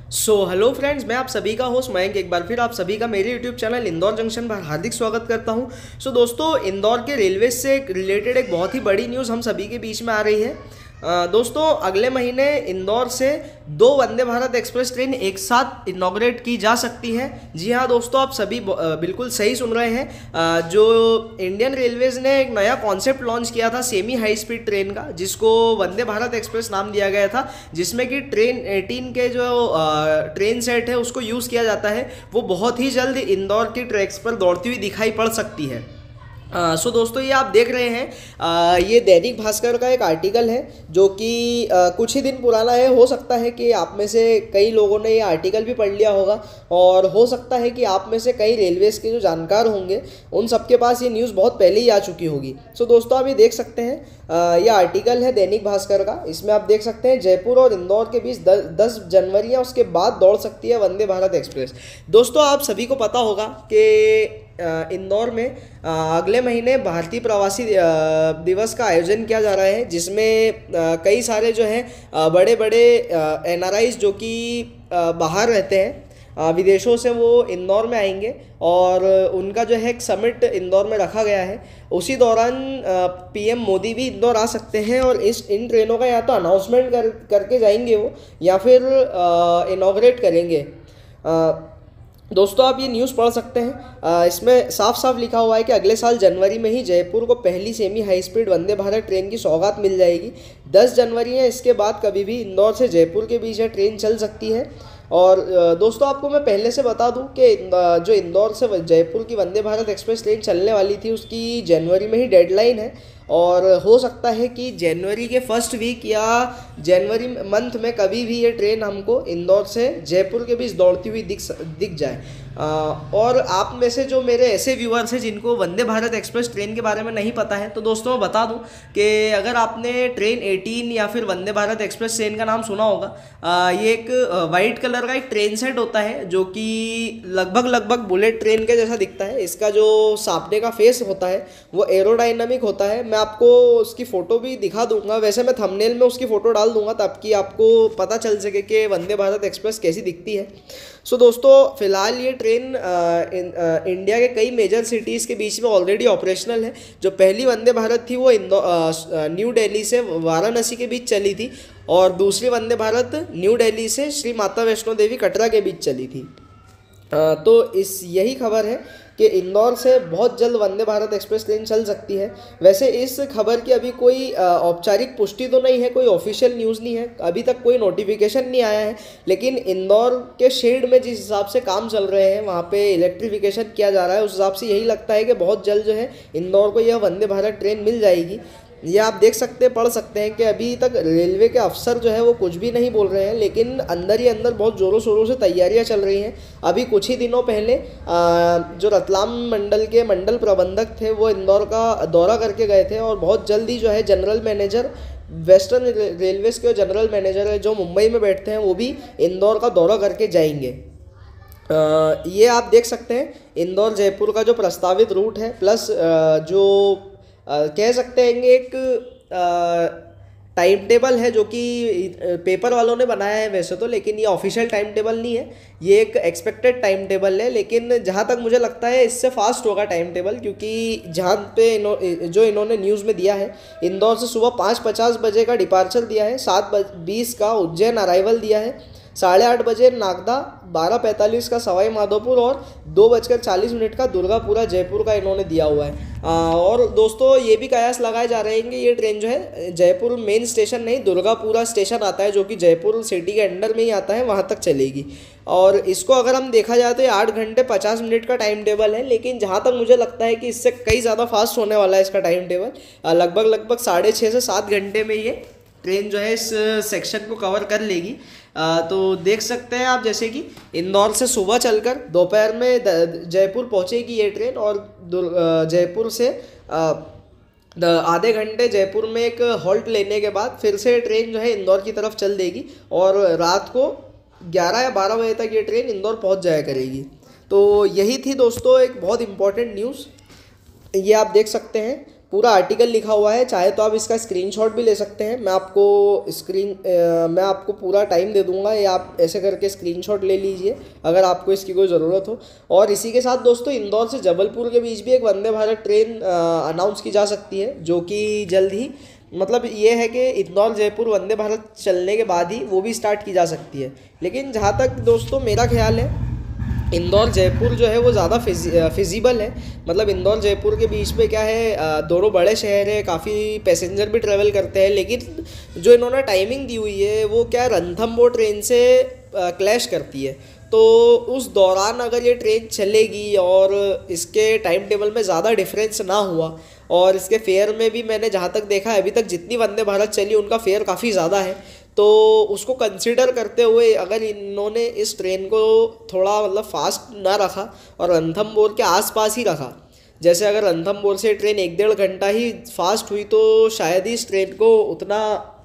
Hello friends, मैं आप सभी का होस्ट मयंक एक बार फिर आप सभी का मेरे यूट्यूब चैनल इंदौर जंक्शन पर हार्दिक स्वागत करता हूं। दोस्तों, इंदौर के रेलवे से रिलेटेड एक बहुत ही बड़ी न्यूज़ हम सभी के बीच में आ रही है। दोस्तों, अगले महीने इंदौर से 2 वंदे भारत एक्सप्रेस ट्रेन एक साथ इनॉग्रेट की जा सकती है। जी हाँ दोस्तों, आप सभी बिल्कुल सही सुन रहे हैं। जो इंडियन रेलवेज ने एक नया कॉन्सेप्ट लॉन्च किया था सेमी हाई स्पीड ट्रेन का, जिसको वंदे भारत एक्सप्रेस नाम दिया गया था, जिसमें कि ट्रेन 18 के जो ट्रेन सेट है उसको यूज़ किया जाता है। वो बहुत ही जल्द इंदौर की ट्रैक्स पर दौड़ती हुई दिखाई पड़ सकती है। दोस्तों, ये आप देख रहे हैं, ये दैनिक भास्कर का एक आर्टिकल है जो कि कुछ ही दिन पुराना है। हो सकता है कि आप में से कई लोगों ने ये आर्टिकल भी पढ़ लिया होगा, और हो सकता है कि आप में से कई रेलवेज़ के जो जानकार होंगे उन सबके पास ये न्यूज़ बहुत पहले ही आ चुकी होगी। दोस्तों, आप ये देख सकते हैं, ये आर्टिकल है दैनिक भास्कर का। इसमें आप देख सकते हैं जयपुर और इंदौर के बीच 10 जनवरी या उसके बाद दौड़ सकती है वंदे भारत एक्सप्रेस। दोस्तों, आप सभी को पता होगा कि इंदौर में अगले महीने भारतीय प्रवासी दिवस का आयोजन किया जा रहा है, जिसमें कई सारे जो हैं बड़े बड़े एनआरआईज जो कि बाहर रहते हैं, विदेशों से, वो इंदौर में आएंगे और उनका जो है एक समिट इंदौर में रखा गया है। उसी दौरान पीएम मोदी भी इंदौर आ सकते हैं और इन ट्रेनों का या तो अनाउंसमेंट करके जाएंगे वो, या फिर इनॉग्रेट करेंगे। दोस्तों, आप ये न्यूज़ पढ़ सकते हैं, इसमें साफ साफ लिखा हुआ है कि अगले साल जनवरी में ही जयपुर को पहली semi high speed Vande Bharat train की सौगात मिल जाएगी। 10 जनवरी है, इसके बाद कभी भी इंदौर से जयपुर के बीच ये ट्रेन चल सकती है। और दोस्तों, आपको मैं पहले से बता दूं कि जो इंदौर से जयपुर की वंदे भारत एक्सप्रेस ट्रेन चलने वाली थी उसकी जनवरी में ही डेडलाइन है, और हो सकता है कि जनवरी के फर्स्ट वीक या जनवरी मंथ में कभी भी ये ट्रेन हमको इंदौर से जयपुर के बीच दौड़ती हुई दिख जाए। और आप में से जो मेरे ऐसे व्यूअर्स हैं जिनको वंदे भारत एक्सप्रेस ट्रेन के बारे में नहीं पता है, तो दोस्तों मैं बता दूं कि अगर आपने ट्रेन 18 या फिर वंदे भारत एक्सप्रेस ट्रेन का नाम सुना होगा, ये एक वाइट कलर का एक ट्रेन सेट होता है जो कि लगभग बुलेट ट्रेन के जैसा दिखता है। इसका जो सामने का फेस होता है वो एरोडाइनमिक होता है। मैं आपको उसकी फ़ोटो भी दिखा दूंगा, वैसे मैं थंबनेल में उसकी फ़ोटो डाल दूंगा ताकि आपको पता चल सके कि वंदे भारत एक्सप्रेस कैसी दिखती है। दोस्तों, फिलहाल ये ट्रेन इंडिया के कई मेजर सिटीज़ के बीच में ऑलरेडी ऑपरेशनल है। जो पहली वंदे भारत थी वो न्यू दिल्ली से वाराणसी के बीच चली थी, और दूसरी वंदे भारत न्यू दिल्ली से श्री माता वैष्णो देवी कटरा के बीच चली थी। तो यही खबर है कि इंदौर से बहुत जल्द वंदे भारत एक्सप्रेस ट्रेन चल सकती है। वैसे इस खबर की अभी कोई औपचारिक पुष्टि तो नहीं है, कोई ऑफिशियल न्यूज़ नहीं है, अभी तक कोई नोटिफिकेशन नहीं आया है। लेकिन इंदौर के शेड में जिस हिसाब से काम चल रहे हैं, वहाँ पे इलेक्ट्रिफिकेशन किया जा रहा है, उस हिसाब से यही लगता है कि बहुत जल्द जो है इंदौर को यह वंदे भारत ट्रेन मिल जाएगी। ये आप देख सकते हैं, पढ़ सकते हैं कि अभी तक रेलवे के अफसर जो है वो कुछ भी नहीं बोल रहे हैं, लेकिन अंदर ही अंदर बहुत ज़ोरों शोरों से तैयारियां चल रही हैं। अभी कुछ ही दिनों पहले जो रतलाम मंडल के मंडल प्रबंधक थे वो इंदौर का दौरा करके गए थे, और बहुत जल्दी जो है जनरल मैनेजर, वेस्टर्न रेलवेज़ के जनरल मैनेजर है जो मुंबई में बैठते हैं, वो भी इंदौर का दौरा करके जाएंगे। ये आप देख सकते हैं इंदौर जयपुर का जो प्रस्तावित रूट है, प्लस जो कह सकते हैं एक टाइम टेबल है जो कि पेपर वालों ने बनाया है वैसे तो, लेकिन ये ऑफिशियल टाइम टेबल नहीं है, ये एक एक्सपेक्टेड टाइम टेबल है। लेकिन जहाँ तक मुझे लगता है इससे फास्ट होगा टाइम टेबल, क्योंकि जहाँ पे इन्होंने न्यूज़ में दिया है, इंदौर से सुबह 5:50 बजे का डिपार्चर दिया है, 7:20 का उज्जैन अराइवल दिया है, 8:30 बजे नागदा, 12:45 का सवाई माधोपुर और 2:40 का दुर्गापुरा जयपुर का इन्होंने दिया हुआ है। और दोस्तों, ये भी कयास लगाए जा रहे हैं कि ये ट्रेन जो है जयपुर मेन स्टेशन नहीं, दुर्गापुरा स्टेशन आता है जो कि जयपुर सिटी के अंडर में ही आता है, वहाँ तक चलेगी। और इसको अगर हम देखा जाए तो ये 8 घंटे 50 मिनट का टाइम टेबल है, लेकिन जहाँ तक मुझे लगता है कि इससे कई ज़्यादा फास्ट होने वाला है इसका टाइम टेबल। लगभग 6.5 से 7 घंटे में ये ट्रेन जो है इस सेक्शन को कवर कर लेगी। तो देख सकते हैं आप, जैसे कि इंदौर से सुबह चलकर दोपहर में जयपुर पहुंचेगी ये ट्रेन, और जयपुर से आधे घंटे जयपुर में एक हॉल्ट लेने के बाद फिर से ट्रेन जो है इंदौर की तरफ चल देगी, और रात को 11 या 12 बजे तक ये ट्रेन इंदौर पहुंच जाया करेगी। तो यही थी दोस्तों एक बहुत इम्पॉर्टेंट न्यूज़, ये आप देख सकते हैं। पूरा आर्टिकल लिखा हुआ है, चाहे तो आप इसका स्क्रीनशॉट भी ले सकते हैं। मैं आपको पूरा टाइम दे दूंगा, या आप ऐसे करके स्क्रीनशॉट ले लीजिए अगर आपको इसकी कोई ज़रूरत हो। और इसी के साथ दोस्तों इंदौर से जबलपुर के बीच भी एक वंदे भारत ट्रेन अनाउंस की जा सकती है, जो कि जल्द ही, मतलब ये है कि इंदौर जयपुर वंदे भारत चलने के बाद ही वो भी स्टार्ट की जा सकती है। लेकिन जहाँ तक दोस्तों मेरा ख्याल है, इंदौर जयपुर जो है वो ज़्यादा फिजिबल है। मतलब इंदौर जयपुर के बीच में क्या है, दोनों बड़े शहर है, काफ़ी पैसेंजर भी ट्रेवल करते हैं, लेकिन जो इन्होंने टाइमिंग दी हुई है वो क्या रणथंबोर ट्रेन से क्लैश करती है। तो उस दौरान अगर ये ट्रेन चलेगी और इसके टाइम टेबल में ज़्यादा डिफरेंस ना हुआ, और इसके फेयर में भी मैंने जहाँ तक देखा है अभी तक जितनी वंदे भारत चली उनका फेयर काफ़ी ज़्यादा है, तो उसको कंसिडर करते हुए अगर इन्होंने इस ट्रेन को थोड़ा मतलब फास्ट ना रखा और रणथंबोर के आसपास ही रखा, जैसे अगर रणथंबोर से ट्रेन 1-1.5 घंटा ही फास्ट हुई तो शायद ही इस ट्रेन को उतना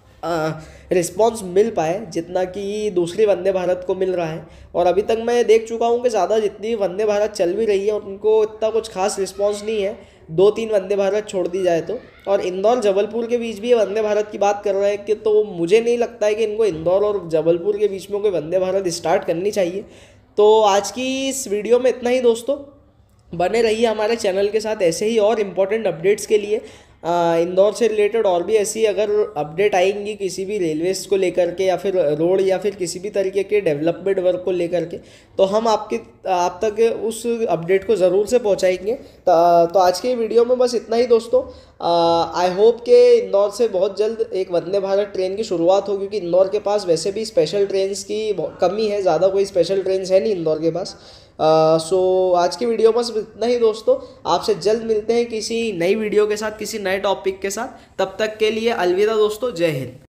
रिस्पॉन्स मिल पाए जितना कि दूसरी वंदे भारत को मिल रहा है। और अभी तक मैं देख चुका हूँ कि ज़्यादा जितनी वंदे भारत चल भी रही है उनको इतना कुछ खास रिस्पॉन्स नहीं है, 2-3 वंदे भारत छोड़ दी जाए तो। और इंदौर जबलपुर के बीच भी ये वंदे भारत की बात कर रहे हैं कि, तो मुझे नहीं लगता है कि इनको इंदौर और जबलपुर के बीच में कोई वंदे भारत स्टार्ट करनी चाहिए। तो आज की इस वीडियो में इतना ही दोस्तों, बने रहिए हमारे चैनल के साथ ऐसे ही और इम्पोर्टेंट अपडेट्स के लिए। इंदौर से रिलेटेड और भी ऐसी अगर अपडेट आएंगी किसी भी रेलवेज़ को लेकर के, या फिर रोड, या फिर किसी भी तरीके के डेवलपमेंट वर्क को लेकर के, तो हम आप तक उस अपडेट को ज़रूर से पहुंचाएंगे। तो आज के वीडियो में बस इतना ही दोस्तों। आई होप कि इंदौर से बहुत जल्द एक वंदे भारत ट्रेन की शुरुआत हो, क्योंकि इंदौर के पास वैसे भी स्पेशल ट्रेन्स की कमी है, ज़्यादा कोई स्पेशल ट्रेन्स है नहीं इंदौर के पास। सो आज की वीडियो बस इतना ही दोस्तों। आपसे जल्द मिलते हैं किसी नई वीडियो के साथ, किसी नए टॉपिक के साथ। तब तक के लिए अलविदा दोस्तों, जय हिंद।